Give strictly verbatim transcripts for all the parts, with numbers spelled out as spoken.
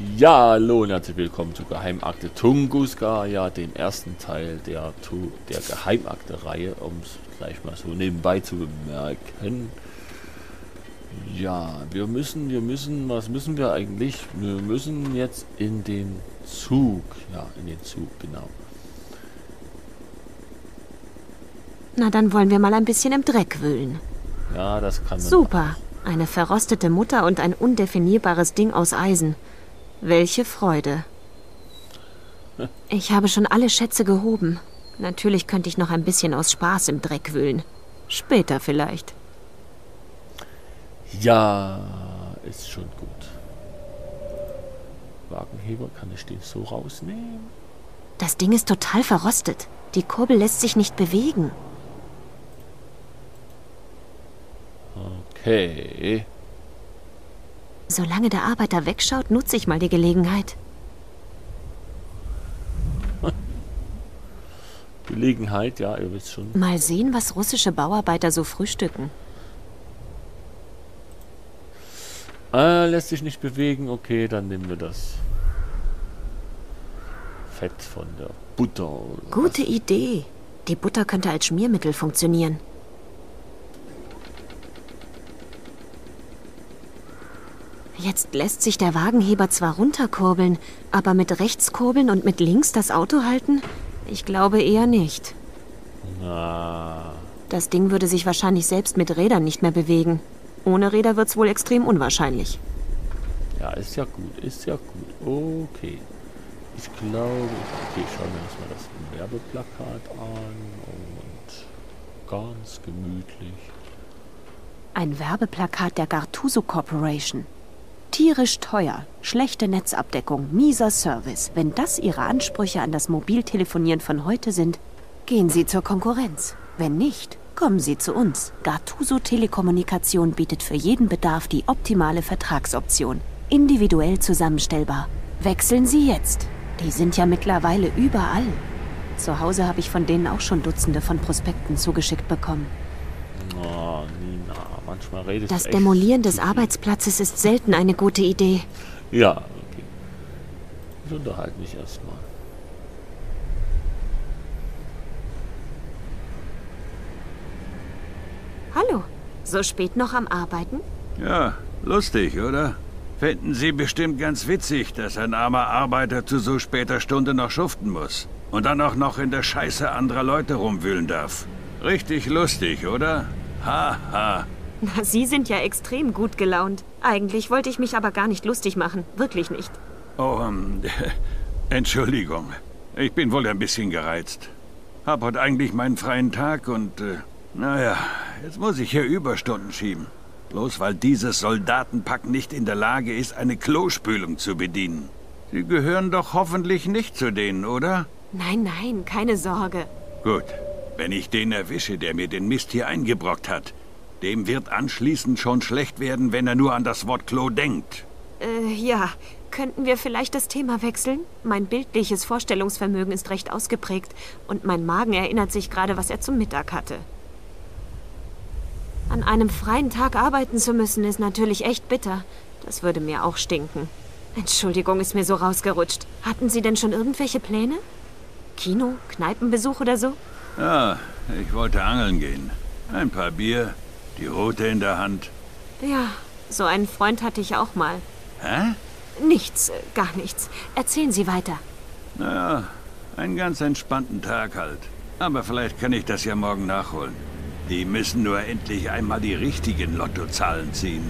Ja, hallo und herzlich willkommen zu Geheimakte Tunguska, ja, dem ersten Teil der, der Geheimakte-Reihe, um es gleich mal so nebenbei zu bemerken. Ja, wir müssen, wir müssen, was müssen wir eigentlich? Wir müssen jetzt in den Zug, ja, in den Zug, genau. Na, dann wollen wir mal ein bisschen im Dreck wühlen. Ja, das kann man. Super, eine verrostete Mutter und ein undefinierbares Ding aus Eisen. Welche Freude. Ich habe schon alle Schätze gehoben. Natürlich könnte ich noch ein bisschen aus Spaß im Dreck wühlen. Später vielleicht. Ja, ist schon gut. Wagenheber, kann ich den so rausnehmen? Das Ding ist total verrostet. Die Kurbel lässt sich nicht bewegen. Okay. Solange der Arbeiter wegschaut, nutze ich mal die Gelegenheit. Gelegenheit, ja, ihr wisst schon. Mal sehen, was russische Bauarbeiter so frühstücken. Ah, lässt sich nicht bewegen. Okay, dann nehmen wir das Fett von der Butter. Oder Gute was? Idee. Die Butter könnte als Schmiermittel funktionieren. Jetzt lässt sich der Wagenheber zwar runterkurbeln, aber mit rechts kurbeln und mit links das Auto halten? Ich glaube eher nicht. Na. Das Ding würde sich wahrscheinlich selbst mit Rädern nicht mehr bewegen. Ohne Räder wird's wohl extrem unwahrscheinlich. Ja, ist ja gut, ist ja gut. Okay. Ich glaube, okay, schauen wir uns mal das Werbeplakat an und ganz gemütlich. Ein Werbeplakat der Gartuso Corporation. Tierisch teuer, schlechte Netzabdeckung, mieser Service. Wenn das Ihre Ansprüche an das Mobiltelefonieren von heute sind, gehen Sie zur Konkurrenz. Wenn nicht, kommen Sie zu uns. Gartuso Telekommunikation bietet für jeden Bedarf die optimale Vertragsoption. Individuell zusammenstellbar. Wechseln Sie jetzt. Die sind ja mittlerweile überall. Zu Hause habe ich von denen auch schon Dutzende von Prospekten zugeschickt bekommen. Oh, Nina, manchmal redest du Das echt Demolieren des zu viel. Arbeitsplatzes ist selten eine gute Idee. Ja, okay. Ich unterhalte mich erstmal. Hallo, so spät noch am Arbeiten? Ja, lustig, oder? Finden Sie bestimmt ganz witzig, dass ein armer Arbeiter zu so später Stunde noch schuften muss. Und dann auch noch in der Scheiße anderer Leute rumwühlen darf. Richtig lustig, oder? Ha, ha. Na, Sie sind ja extrem gut gelaunt. Eigentlich wollte ich mich aber gar nicht lustig machen. Wirklich nicht. Oh, ähm, Entschuldigung. Ich bin wohl ein bisschen gereizt. Hab heute eigentlich meinen freien Tag und, äh, naja, jetzt muss ich hier Überstunden schieben. Bloß weil dieses Soldatenpack nicht in der Lage ist, eine Klospülung zu bedienen. Sie gehören doch hoffentlich nicht zu denen, oder? Nein, nein, keine Sorge. Gut. Wenn ich den erwische, der mir den Mist hier eingebrockt hat, dem wird anschließend schon schlecht werden, wenn er nur an das Wort Klo denkt. Äh, ja. Könnten wir vielleicht das Thema wechseln? Mein bildliches Vorstellungsvermögen ist recht ausgeprägt und mein Magen erinnert sich gerade, was er zum Mittag hatte. An einem freien Tag arbeiten zu müssen, ist natürlich echt bitter. Das würde mir auch stinken. Entschuldigung, ist mir so rausgerutscht. Hatten Sie denn schon irgendwelche Pläne? Kino, Kneipenbesuch oder so? Ja, ich wollte angeln gehen. Ein paar Bier, die Rute in der Hand. Ja, so einen Freund hatte ich auch mal. Hä? Nichts, äh, gar nichts. Erzählen Sie weiter. Naja, einen ganz entspannten Tag halt. Aber vielleicht kann ich das ja morgen nachholen. Die müssen nur endlich einmal die richtigen Lottozahlen ziehen.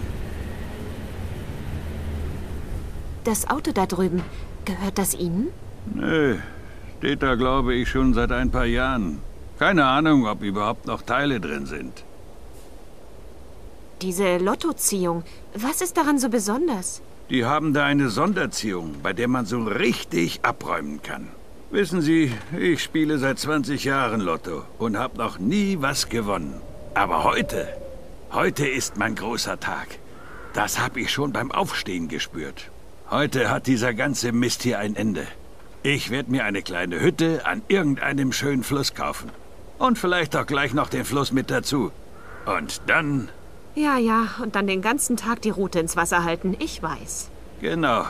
Das Auto da drüben, gehört das Ihnen? Nö, steht da glaube ich schon seit ein paar Jahren. Keine Ahnung, ob überhaupt noch Teile drin sind. Diese Lottoziehung, was ist daran so besonders? Die haben da eine Sonderziehung, bei der man so richtig abräumen kann. Wissen Sie, ich spiele seit zwanzig Jahren Lotto und habe noch nie was gewonnen. Aber heute, heute ist mein großer Tag. Das habe ich schon beim Aufstehen gespürt. Heute hat dieser ganze Mist hier ein Ende. Ich werde mir eine kleine Hütte an irgendeinem schönen Fluss kaufen. Und vielleicht auch gleich noch den Fluss mit dazu. Und dann... Ja, ja, und dann den ganzen Tag die Rute ins Wasser halten, ich weiß. Genau.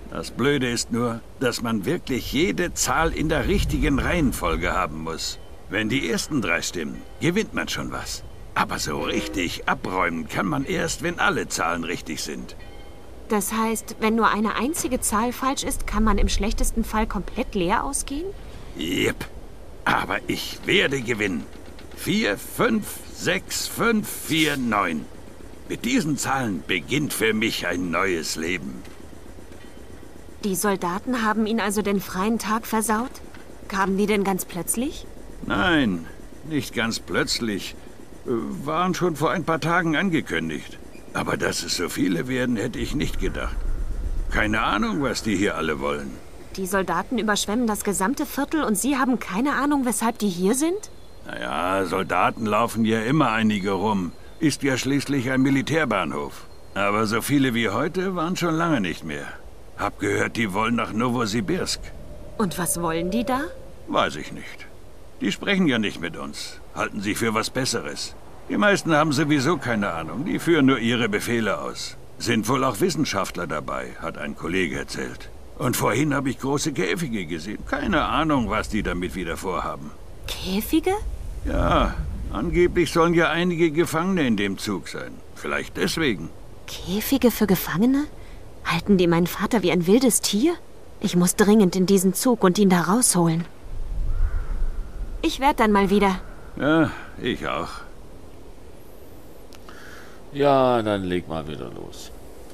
Das Blöde ist nur, dass man wirklich jede Zahl in der richtigen Reihenfolge haben muss. Wenn die ersten drei stimmen, gewinnt man schon was. Aber so richtig abräumen kann man erst, wenn alle Zahlen richtig sind. Das heißt, wenn nur eine einzige Zahl falsch ist, kann man im schlechtesten Fall komplett leer ausgehen? Jep. Aber ich werde gewinnen. Vier, fünf, sechs, fünf, vier, neun. Mit diesen Zahlen beginnt für mich ein neues Leben. Die Soldaten haben Ihnen also den freien Tag versaut? Kamen die denn ganz plötzlich? Nein, nicht ganz plötzlich. Äh, Waren schon vor ein paar Tagen angekündigt. Aber dass es so viele werden, hätte ich nicht gedacht. Keine Ahnung, was die hier alle wollen. Die Soldaten überschwemmen das gesamte Viertel und Sie haben keine Ahnung, weshalb die hier sind? Naja, Soldaten laufen ja immer einige rum. Ist ja schließlich ein Militärbahnhof. Aber so viele wie heute waren schon lange nicht mehr. Hab gehört, die wollen nach Nowosibirsk. Und was wollen die da? Weiß ich nicht. Die sprechen ja nicht mit uns. Halten sich für was Besseres. Die meisten haben sowieso keine Ahnung. Die führen nur ihre Befehle aus. Sind wohl auch Wissenschaftler dabei, hat ein Kollege erzählt. Und vorhin habe ich große Käfige gesehen. Keine Ahnung, was die damit wieder vorhaben. Käfige? Ja, angeblich sollen ja einige Gefangene in dem Zug sein. Vielleicht deswegen. Käfige für Gefangene? Halten die meinen Vater wie ein wildes Tier? Ich muss dringend in diesen Zug und ihn da rausholen. Ich werde dann mal wieder. Ja, ich auch. Ja, dann leg mal wieder los.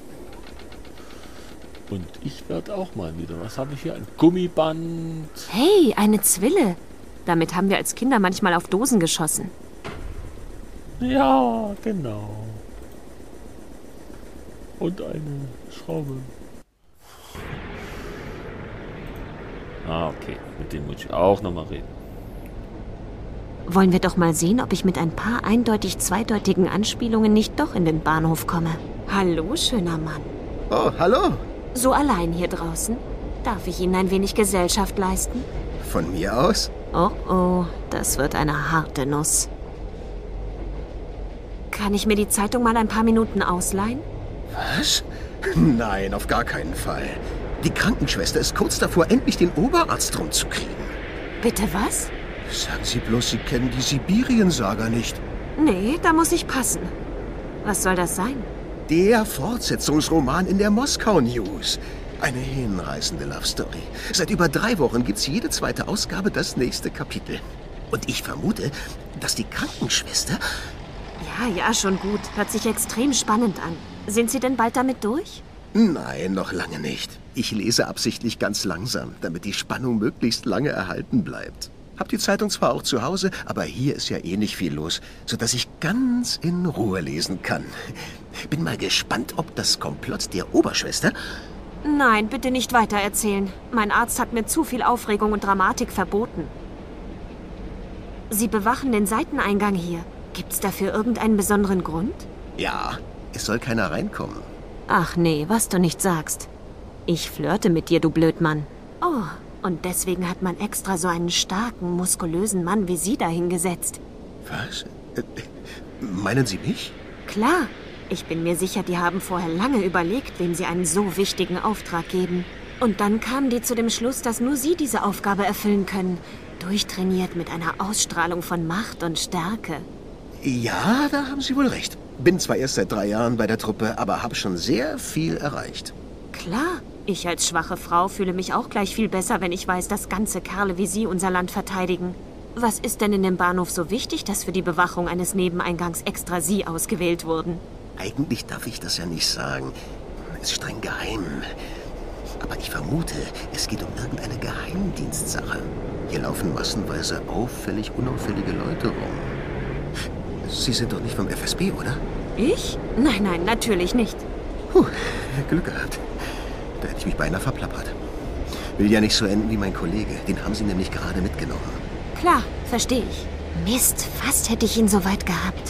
Und ich werde auch mal wieder. Was habe ich hier? Ein Gummiband. Hey, eine Zwille. Damit haben wir als Kinder manchmal auf Dosen geschossen. Ja, genau. Und eine Schraube. Ah, okay. Mit dem muss ich auch nochmal reden. Wollen wir doch mal sehen, ob ich mit ein paar eindeutig zweideutigen Anspielungen nicht doch in den Bahnhof komme. Hallo, schöner Mann. Oh, hallo. So allein hier draußen? Darf ich Ihnen ein wenig Gesellschaft leisten? Von mir aus? Oh, oh, das wird eine harte Nuss. Kann ich mir die Zeitung mal ein paar Minuten ausleihen? Was? Nein, auf gar keinen Fall. Die Krankenschwester ist kurz davor, endlich den Oberarzt rumzukriegen. Bitte was? Sagen Sie bloß, Sie kennen die Sibirien-Saga nicht. Nee, da muss ich passen. Was soll das sein? Der Fortsetzungsroman in der Moskau News. Eine hinreißende Love Story. Seit über drei Wochen gibt's jede zweite Ausgabe das nächste Kapitel. Und ich vermute, dass die Krankenschwester... Ja, ja, schon gut. Hört sich extrem spannend an. Sind Sie denn bald damit durch? Nein, noch lange nicht. Ich lese absichtlich ganz langsam, damit die Spannung möglichst lange erhalten bleibt. Hab die Zeitung zwar auch zu Hause, aber hier ist ja eh nicht viel los, sodass ich ganz in Ruhe lesen kann. Bin mal gespannt, ob das Komplott der Oberschwester... Nein, bitte nicht weitererzählen. Mein Arzt hat mir zu viel Aufregung und Dramatik verboten. Sie bewachen den Seiteneingang hier. Gibt's dafür irgendeinen besonderen Grund? Ja, es soll keiner reinkommen. Ach nee, was du nicht sagst. Ich flirte mit dir, du Blödmann. Oh, und deswegen hat man extra so einen starken, muskulösen Mann wie Sie dahingesetzt. Was? Äh, meinen Sie mich? Klar. Ich bin mir sicher, die haben vorher lange überlegt, wem sie einen so wichtigen Auftrag geben. Und dann kamen die zu dem Schluss, dass nur sie diese Aufgabe erfüllen können. Durchtrainiert mit einer Ausstrahlung von Macht und Stärke. Ja, da haben Sie wohl recht. Bin zwar erst seit drei Jahren bei der Truppe, aber habe schon sehr viel erreicht. Klar. Ich als schwache Frau fühle mich auch gleich viel besser, wenn ich weiß, dass ganze Kerle wie Sie unser Land verteidigen. Was ist denn in dem Bahnhof so wichtig, dass für die Bewachung eines Nebeneingangs extra Sie ausgewählt wurden? Eigentlich darf ich das ja nicht sagen. Ist streng geheim. Aber ich vermute, es geht um irgendeine Geheimdienstsache. Hier laufen massenweise auffällig unauffällige Leute rum. Sie sind doch nicht vom F S B, oder? Ich? Nein, nein, natürlich nicht. Puh, Glück gehabt. Da hätte ich mich beinahe verplappert. Will ja nicht so enden wie mein Kollege. Den haben Sie nämlich gerade mitgenommen. Klar, verstehe ich. Mist, fast hätte ich ihn so weit gehabt.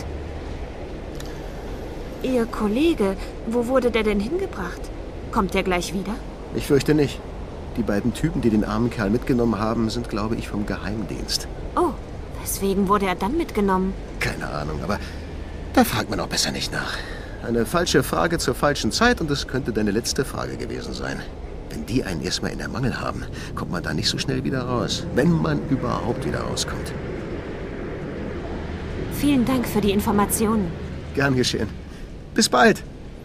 Ihr Kollege, wo wurde der denn hingebracht? Kommt der gleich wieder? Ich fürchte nicht. Die beiden Typen, die den armen Kerl mitgenommen haben, sind, glaube ich, vom Geheimdienst. Oh, weswegen wurde er dann mitgenommen? Keine Ahnung, aber da fragt man auch besser nicht nach. Eine falsche Frage zur falschen Zeit und es könnte deine letzte Frage gewesen sein. Wenn die einen erstmal in der Mangel haben, kommt man da nicht so schnell wieder raus. Wenn man überhaupt wieder rauskommt. Vielen Dank für die Informationen. Gern geschehen. Bis bald.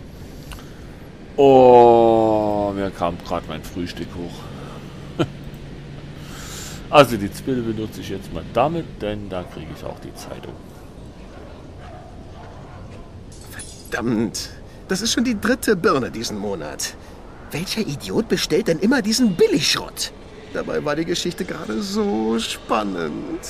Oh, mir kam gerade mein Frühstück hoch. Also die Zwille benutze ich jetzt mal damit, denn da kriege ich auch die Zeitung. Verdammt. Das ist schon die dritte Birne diesen Monat. Welcher Idiot bestellt denn immer diesen Billigschrott? Dabei war die Geschichte gerade so spannend.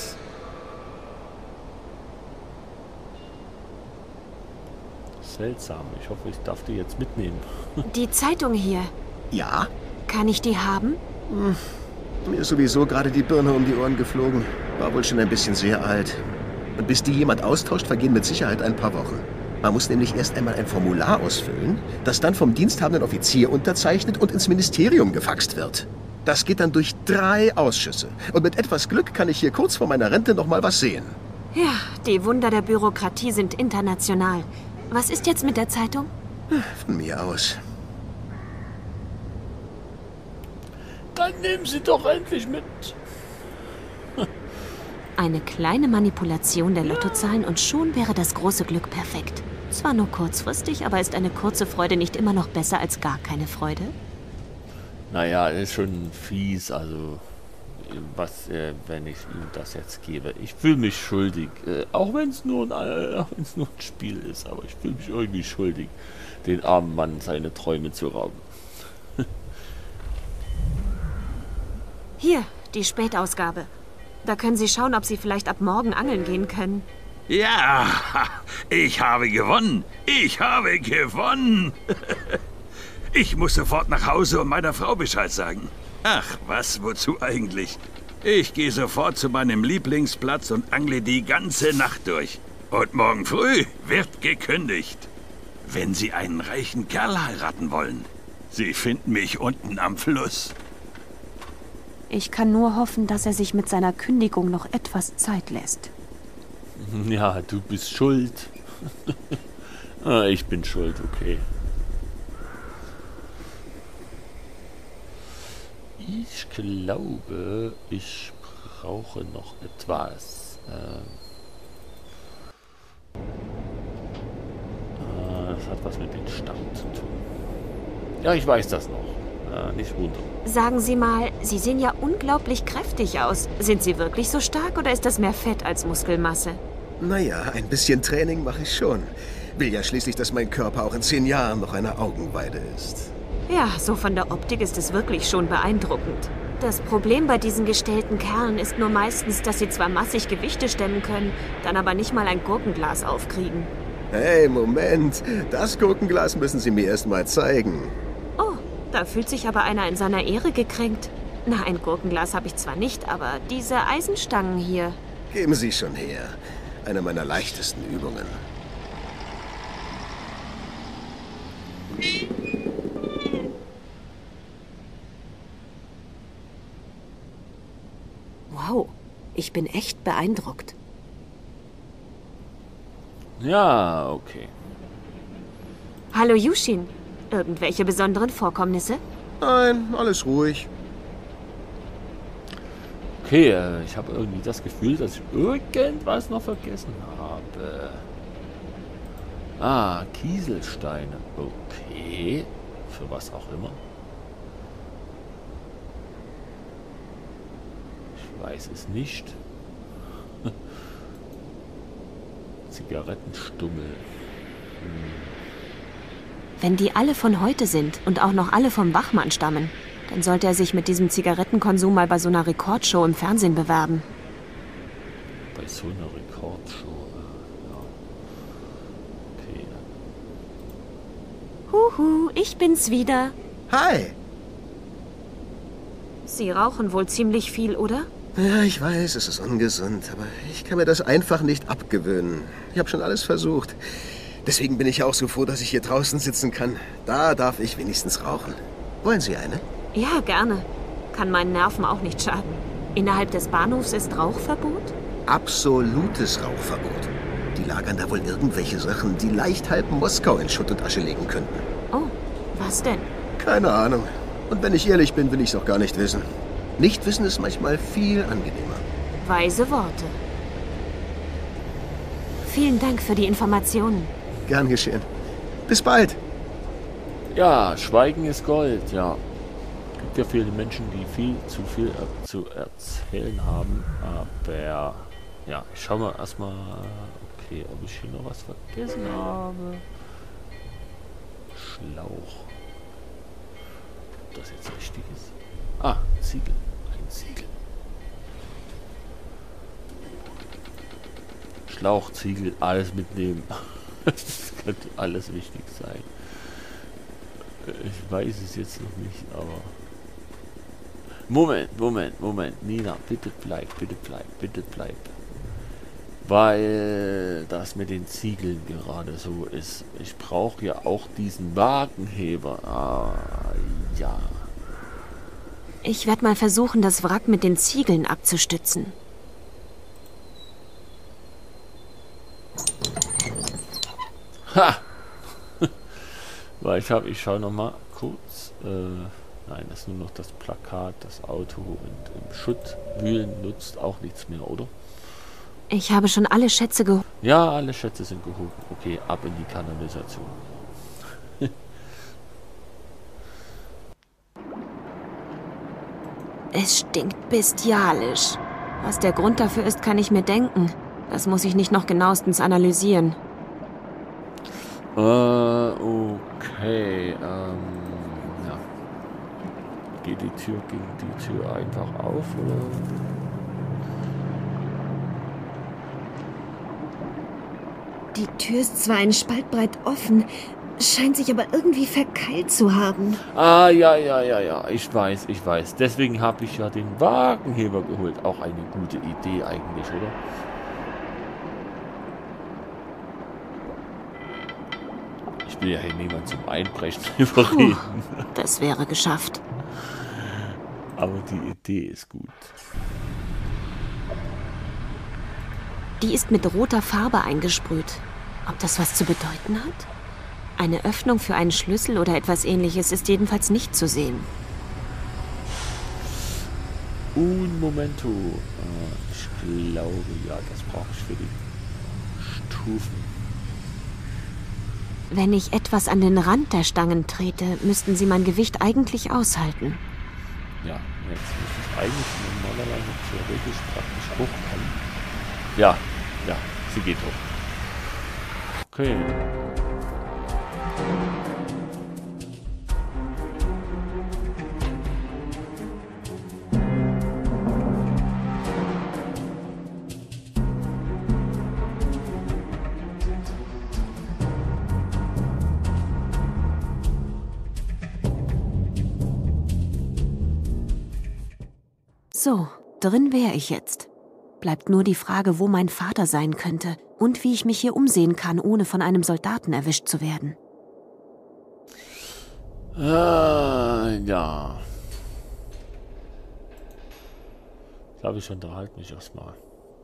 Seltsam. Ich hoffe, ich darf die jetzt mitnehmen. Die Zeitung hier. Ja? Kann ich die haben? Hm. Mir ist sowieso gerade die Birne um die Ohren geflogen. War wohl schon ein bisschen sehr alt. Und bis die jemand austauscht, vergehen mit Sicherheit ein paar Wochen. Man muss nämlich erst einmal ein Formular ausfüllen, das dann vom diensthabenden Offizier unterzeichnet und ins Ministerium gefaxt wird. Das geht dann durch drei Ausschüsse. Und mit etwas Glück kann ich hier kurz vor meiner Rente noch mal was sehen. Ja, die Wunder der Bürokratie sind international. Was ist jetzt mit der Zeitung? Von mir aus. Dann nehmen Sie doch endlich mit. Eine kleine Manipulation der Lottozahlen und schon wäre das große Glück perfekt. Zwar nur kurzfristig, aber ist eine kurze Freude nicht immer noch besser als gar keine Freude? Naja, ist schon fies, also was, äh, wenn ich ihm das jetzt gebe. Ich fühle mich schuldig, äh, auch wenn es nur, äh, nur ein Spiel ist, aber ich fühle mich irgendwie schuldig, den armen Mann seine Träume zu rauben. Hier, die Spätausgabe. Da können Sie schauen, ob Sie vielleicht ab morgen angeln gehen können. Ja, ich habe gewonnen. Ich habe gewonnen. Ich muss sofort nach Hause und meiner Frau Bescheid sagen. Ach, was, wozu eigentlich? Ich gehe sofort zu meinem Lieblingsplatz und angle die ganze Nacht durch. Und morgen früh wird gekündigt. Wenn Sie einen reichen Kerl heiraten wollen, Sie finden mich unten am Fluss. Ich kann nur hoffen, dass er sich mit seiner Kündigung noch etwas Zeit lässt. Ja, du bist schuld. Ah, ich bin schuld, okay. Ich glaube, ich brauche noch etwas. Ähm äh, das hat was mit den Stamm zu tun. Ja, ich weiß das noch. Äh, nicht wundern. Sagen Sie mal, Sie sehen ja unglaublich kräftig aus. Sind Sie wirklich so stark oder ist das mehr Fett als Muskelmasse? Naja, ein bisschen Training mache ich schon. Will ja schließlich, dass mein Körper auch in zehn Jahren noch eine Augenweide ist. Ja, so von der Optik ist es wirklich schon beeindruckend. Das Problem bei diesen gestellten Kerlen ist nur meistens, dass sie zwar massig Gewichte stemmen können, dann aber nicht mal ein Gurkenglas aufkriegen. Hey, Moment. Das Gurkenglas müssen Sie mir erst mal zeigen. Oh, da fühlt sich aber einer in seiner Ehre gekränkt. Na, ein Gurkenglas habe ich zwar nicht, aber diese Eisenstangen hier. Geben Sie schon her. Eine meiner leichtesten Übungen. Wow, ich bin echt beeindruckt. Ja, okay. Hallo Yushin, irgendwelche besonderen Vorkommnisse? Nein, alles ruhig. Okay, äh, ich habe irgendwie das Gefühl, dass ich irgendwas noch vergessen habe. Ah, Kieselsteine. Okay. Für was auch immer. Ich weiß es nicht. Zigarettenstummel. Hm. Wenn die alle von heute sind und auch noch alle vom Wachmann stammen, dann sollte er sich mit diesem Zigarettenkonsum mal bei so einer Rekordshow im Fernsehen bewerben. Bei so einer Rekordshow, ja. Okay. Huhu, ich bin's wieder. Hi. Sie rauchen wohl ziemlich viel, oder? Ja, ich weiß, es ist ungesund, aber ich kann mir das einfach nicht abgewöhnen. Ich habe schon alles versucht. Deswegen bin ich auch so froh, dass ich hier draußen sitzen kann. Da darf ich wenigstens rauchen. Wollen Sie eine? Ja, gerne. Kann meinen Nerven auch nicht schaden. Innerhalb des Bahnhofs ist Rauchverbot? Absolutes Rauchverbot. Die lagern da wohl irgendwelche Sachen, die leicht halb Moskau in Schutt und Asche legen könnten. Oh, was denn? Keine Ahnung. Und wenn ich ehrlich bin, will ich es auch gar nicht wissen. Nicht wissen ist manchmal viel angenehmer. Weise Worte. Vielen Dank für die Informationen. Gern geschehen. Bis bald. Ja, Schweigen ist Gold, ja. Es gibt ja viele Menschen, die viel zu viel er zu erzählen haben, aber ja, ich schau mal erstmal, okay, ob ich hier noch was vergessen habe. Schlauch. Ob das jetzt richtig ist? Ah, Ziegel. Ein Ziegel. Schlauch, Ziegel, alles mitnehmen. Das könnte alles wichtig sein. Ich weiß es jetzt noch nicht, aber... Moment, Moment, Moment. Nina, bitte bleib, bitte bleib, bitte bleib. Weil das mit den Ziegeln gerade so ist. Ich brauche ja auch diesen Wagenheber. Ah, ja. Ich werde mal versuchen, das Wrack mit den Ziegeln abzustützen. Ha! Weil ich habe, ich schaue noch mal kurz. Äh, nein, das ist nur noch das Plakat, das Auto und im Schutt wühlen nutzt auch nichts mehr, oder? Ich habe schon alle Schätze geholt. Ja, alle Schätze sind gehoben. Okay, ab in die Kanalisation. Es stinkt bestialisch. Was der Grund dafür ist, kann ich mir denken. Das muss ich nicht noch genauestens analysieren. Äh, okay, ähm, ja. Geht die Tür gegen die Tür einfach auf, oder? Die Tür ist zwar einen Spalt breit offen, scheint sich aber irgendwie verkeilt zu haben. Ah, ja, ja, ja, ja, ich weiß, ich weiß. Deswegen habe ich ja den Wagenheber geholt. Auch eine gute Idee eigentlich, oder? Ich will ja hier niemand zum Einbrechen überreden. Puh, das wäre geschafft. Aber die Idee ist gut. Die ist mit roter Farbe eingesprüht. Ob das was zu bedeuten hat? Eine Öffnung für einen Schlüssel oder etwas Ähnliches ist jedenfalls nicht zu sehen. Un momento. Ich glaube, ja, das brauche ich für die Stufen. Wenn ich etwas an den Rand der Stangen trete, müssten sie mein Gewicht eigentlich aushalten. Ja, jetzt muss ich eigentlich normalerweise theoretisch praktisch hochkommen. Ja, ja, sie geht hoch. Okay. So, drin wäre ich jetzt. Bleibt nur die Frage, wo mein Vater sein könnte und wie ich mich hier umsehen kann, ohne von einem Soldaten erwischt zu werden. Äh, ja. Ich glaube, ich unterhalte mich erstmal.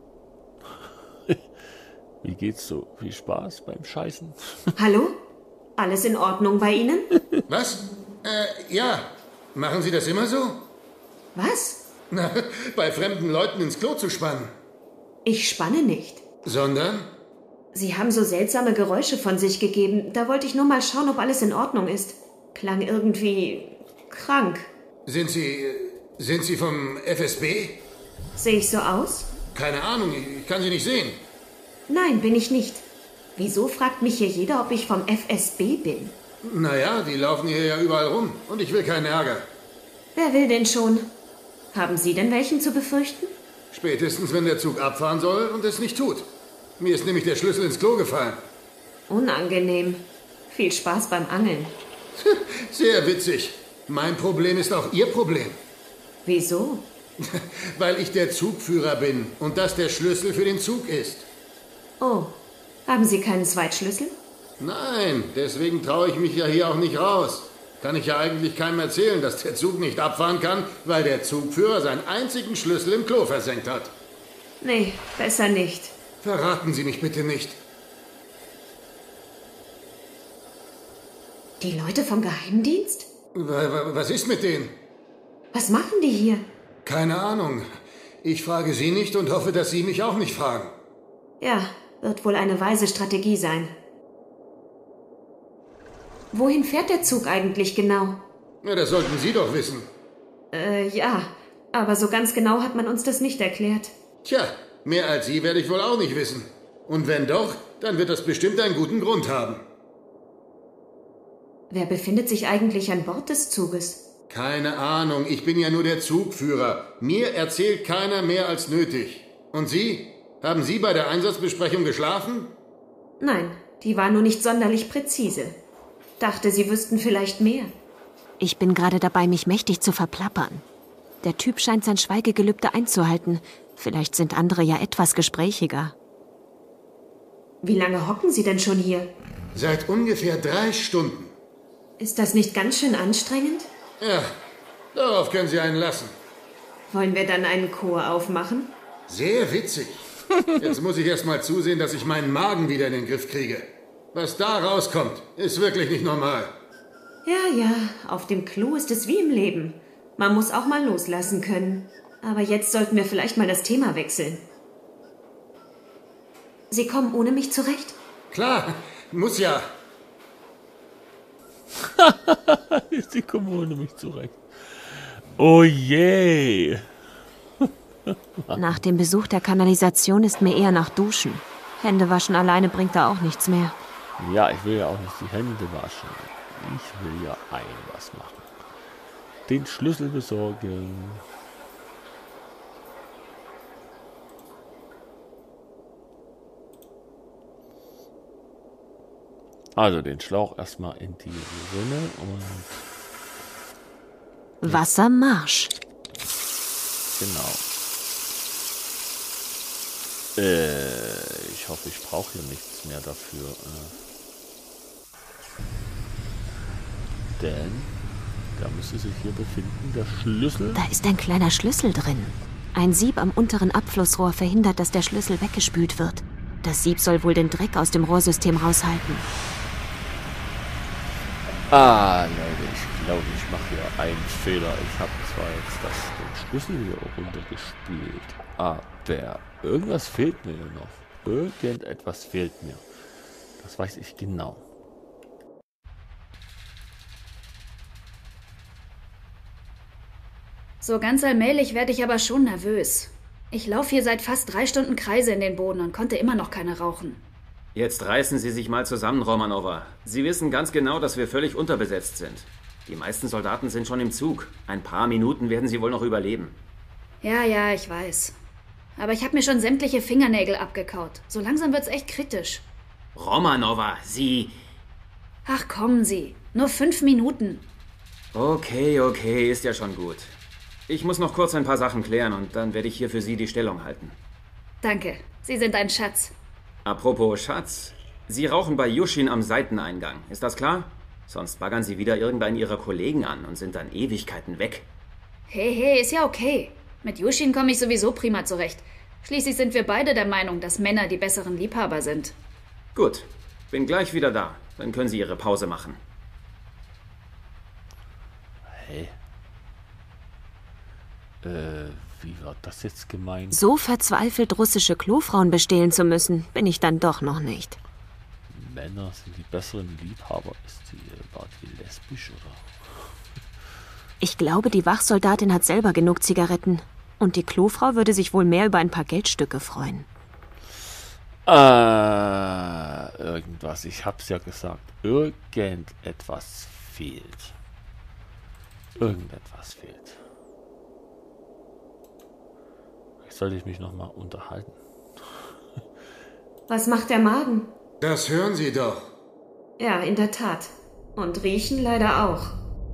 Wie geht's so? Viel Spaß beim Scheißen? Hallo? Alles in Ordnung bei Ihnen? Was? Äh, ja. Machen Sie das immer so? Was? Na, bei fremden Leuten ins Klo zu spannen. Ich spanne nicht. Sondern? Sie haben so seltsame Geräusche von sich gegeben. Da wollte ich nur mal schauen, ob alles in Ordnung ist. Klang irgendwie krank. Sind Sie... sind Sie vom F S B? Sehe ich so aus? Keine Ahnung, ich kann Sie nicht sehen. Nein, bin ich nicht. Wieso fragt mich hier jeder, ob ich vom F S B bin? Naja, die laufen hier ja überall rum und ich will keinen Ärger. Wer will denn schon? Haben Sie denn welchen zu befürchten? Spätestens, wenn der Zug abfahren soll und es nicht tut. Mir ist nämlich der Schlüssel ins Klo gefallen. Unangenehm. Viel Spaß beim Angeln. Sehr witzig. Mein Problem ist auch Ihr Problem. Wieso? Weil ich der Zugführer bin und das der Schlüssel für den Zug ist. Oh, haben Sie keinen Zweitschlüssel? Nein, deswegen traue ich mich ja hier auch nicht raus. Kann ich ja eigentlich keinem erzählen, dass der Zug nicht abfahren kann, weil der Zugführer seinen einzigen Schlüssel im Klo versenkt hat. Nee, besser nicht. Verraten Sie mich bitte nicht. Die Leute vom Geheimdienst? Was ist mit denen? Was machen die hier? Keine Ahnung. Ich frage Sie nicht und hoffe, dass Sie mich auch nicht fragen. Ja, wird wohl eine weise Strategie sein. Wohin fährt der Zug eigentlich genau? Ja, das sollten Sie doch wissen. Äh, ja. Aber so ganz genau hat man uns das nicht erklärt. Tja, mehr als Sie werde ich wohl auch nicht wissen. Und wenn doch, dann wird das bestimmt einen guten Grund haben. Wer befindet sich eigentlich an Bord des Zuges? Keine Ahnung, ich bin ja nur der Zugführer. Mir erzählt keiner mehr als nötig. Und Sie? Haben Sie bei der Einsatzbesprechung geschlafen? Nein, die war nur nicht sonderlich präzise. Dachte, Sie wüssten vielleicht mehr. Ich bin gerade dabei, mich mächtig zu verplappern. Der Typ scheint sein Schweigegelübde einzuhalten. Vielleicht sind andere ja etwas gesprächiger. Wie lange hocken Sie denn schon hier? Seit ungefähr drei Stunden. Ist das nicht ganz schön anstrengend? Ja, darauf können Sie einen lassen. Wollen wir dann einen Chor aufmachen? Sehr witzig. Jetzt muss ich erst mal zusehen, dass ich meinen Magen wieder in den Griff kriege. Was da rauskommt, ist wirklich nicht normal. Ja, ja, auf dem Klo ist es wie im Leben. Man muss auch mal loslassen können. Aber jetzt sollten wir vielleicht mal das Thema wechseln. Sie kommen ohne mich zurecht? Klar, muss ja. Sie kommen ohne mich zurecht. Oh je. Nach dem Besuch der Kanalisation ist mir eher nach Duschen. Hände waschen alleine bringt da auch nichts mehr. Ja, ich will ja auch nicht die Hände waschen. Ich will ja ein was machen. Den Schlüssel besorgen. Also den Schlauch erstmal in die Rinne und... Wassermarsch. Genau. Äh, ich hoffe, ich brauche hier nichts mehr dafür. Äh. Denn da müsste sich hier befinden der Schlüssel. Da ist ein kleiner Schlüssel drin. Ein Sieb am unteren Abflussrohr verhindert, dass der Schlüssel weggespült wird. Das Sieb soll wohl den Dreck aus dem Rohrsystem raushalten. Ah, Leute, ich glaube, ich mache hier einen Fehler. Ich habe zwar jetzt das, den Schlüssel hier runtergespült, aber irgendwas fehlt mir hier noch. Irgendetwas fehlt mir. Das weiß ich genau. So ganz allmählich werde ich aber schon nervös. Ich laufe hier seit fast drei Stunden Kreise in den Boden und konnte immer noch keine rauchen. Jetzt reißen Sie sich mal zusammen, Romanova. Sie wissen ganz genau, dass wir völlig unterbesetzt sind. Die meisten Soldaten sind schon im Zug. Ein paar Minuten werden sie wohl noch überleben. Ja, ja, ich weiß. Aber ich habe mir schon sämtliche Fingernägel abgekaut. So langsam wird's echt kritisch. Romanova, Sie... Ach, kommen Sie. Nur fünf Minuten. Okay, okay, ist ja schon gut. Ich muss noch kurz ein paar Sachen klären und dann werde ich hier für Sie die Stellung halten. Danke. Sie sind ein Schatz. Apropos Schatz. Sie rauchen bei Yushin am Seiteneingang. Ist das klar? Sonst baggern Sie wieder irgendeinen Ihrer Kollegen an und sind dann Ewigkeiten weg. Hey, hey, ist ja okay. Mit Yushin komme ich sowieso prima zurecht. Schließlich sind wir beide der Meinung, dass Männer die besseren Liebhaber sind. Gut. Bin gleich wieder da. Dann können Sie Ihre Pause machen. Hey. Äh, wie war das jetzt gemeint? So verzweifelt, russische Klofrauen bestehlen zu müssen, bin ich dann doch noch nicht. Männer sind die besseren Liebhaber. Ist die, war die lesbisch oder? Ich glaube, die Wachsoldatin hat selber genug Zigaretten. Und die Klofrau würde sich wohl mehr über ein paar Geldstücke freuen. Äh, irgendwas. Ich hab's ja gesagt. Irgendetwas fehlt. Irgendetwas fehlt. Jetzt sollte ich mich nochmal unterhalten. Was macht der Magen? Das hören Sie doch. Ja, in der Tat. Und riechen leider auch.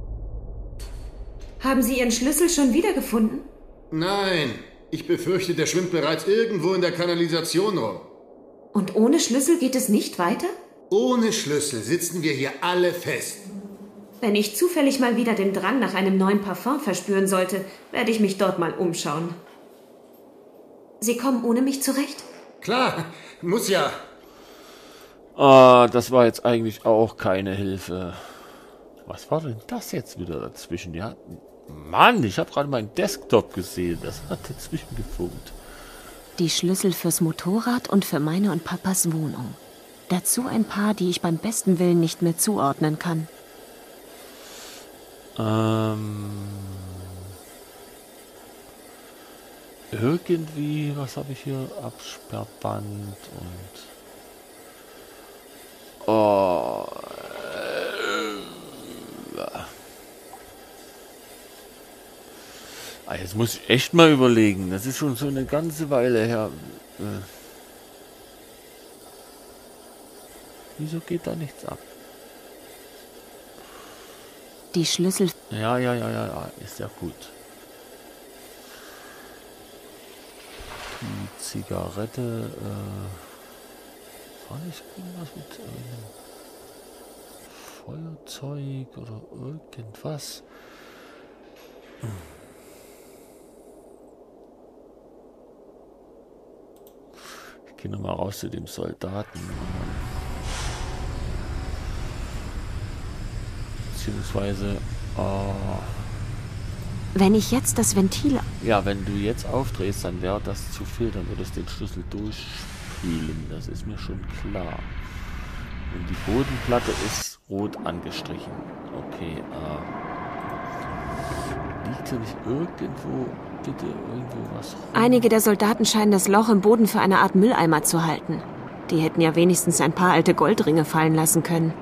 Haben Sie Ihren Schlüssel schon wiedergefunden? Nein, ich befürchte, der schwimmt bereits irgendwo in der Kanalisation rum. Und ohne Schlüssel geht es nicht weiter? Ohne Schlüssel sitzen wir hier alle fest. Wenn ich zufällig mal wieder den Drang nach einem neuen Parfum verspüren sollte, werde ich mich dort mal umschauen. Sie kommen ohne mich zurecht? Klar, muss ja. Ah, das war jetzt eigentlich auch keine Hilfe. Was war denn das jetzt wieder dazwischen? Ja, Mann, ich habe gerade meinen Desktop gesehen. Das hat dazwischen gefunkt. Die Schlüssel fürs Motorrad und für meine und Papas Wohnung. Dazu ein paar, die ich beim besten Willen nicht mehr zuordnen kann. Ähm... Irgendwie, was habe ich hier? Absperrband und... Oh... Ah, jetzt muss ich echt mal überlegen. Das ist schon so eine ganze Weile her. Äh. Wieso geht da nichts ab? Die Schlüssel... Ja, ja, ja, ja, ja, ist ja gut. Die Zigarette, äh... War nicht irgendwas mit einem Feuerzeug oder irgendwas? Hm. Ich gehe nochmal raus zu dem Soldaten. Beziehungsweise... Oh. Wenn ich jetzt das Ventil... Ja, wenn du jetzt aufdrehst, dann wäre das zu viel. Dann würde es den Schlüssel durchspülen. Das ist mir schon klar. Und die Bodenplatte ist rot angestrichen. Okay, äh... liegt hier nicht irgendwo... Bitte irgendwo was rum? Einige der Soldaten scheinen das Loch im Boden für eine Art Mülleimer zu halten. Die hätten ja wenigstens ein paar alte Goldringe fallen lassen können.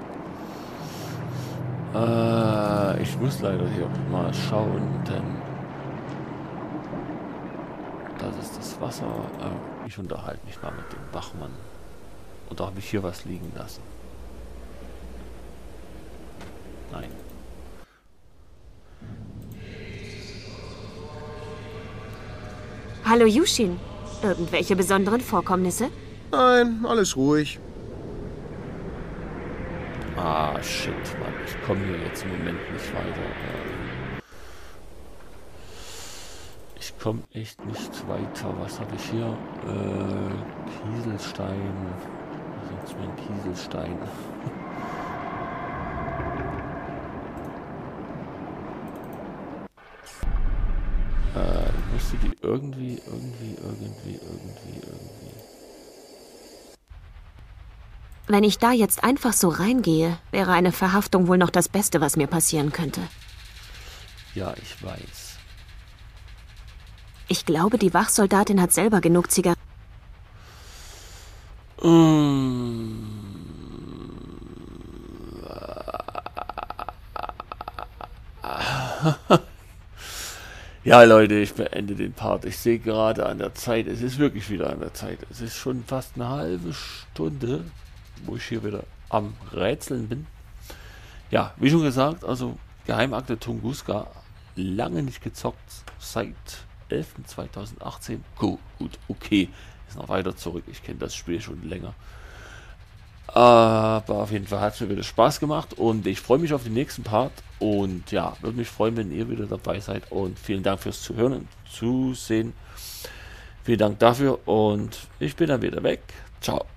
Äh, ich muss leider hier mal schauen, denn das ist das Wasser. Äh, ich unterhalte mich mal mit dem Wachmann. Oder habe ich hier was liegen lassen? Nein. Hallo Yushin. Irgendwelche besonderen Vorkommnisse? Nein, alles ruhig. Ah, shit, Mann. Ich komme hier jetzt im Moment nicht weiter. Ich komme echt nicht weiter. Was habe ich hier? Äh, Kieselstein. Was ist jetzt mein Kieselstein? äh, ich musste die irgendwie, irgendwie, irgendwie, irgendwie, irgendwie... Wenn ich da jetzt einfach so reingehe, wäre eine Verhaftung wohl noch das Beste, was mir passieren könnte. Ja, ich weiß. Ich glaube, die Wachsoldatin hat selber genug Zigaretten. Mm. Ja, Leute, ich beende den Part. Ich sehe gerade an der Zeit, es ist wirklich wieder an der Zeit. Es ist schon fast eine halbe Stunde, wo ich hier wieder am Rätseln bin. Ja, wie schon gesagt, also Geheimakte Tunguska, lange nicht gezockt, seit elften zweitausendachtzehn. Gut, gut, okay, ist noch weiter zurück, ich kenne das Spiel schon länger. Aber auf jeden Fall hat es mir wieder Spaß gemacht und ich freue mich auf den nächsten Part und ja, würde mich freuen, wenn ihr wieder dabei seid und vielen Dank fürs Zuhören und Zusehen. Vielen Dank dafür und ich bin dann wieder weg. Ciao.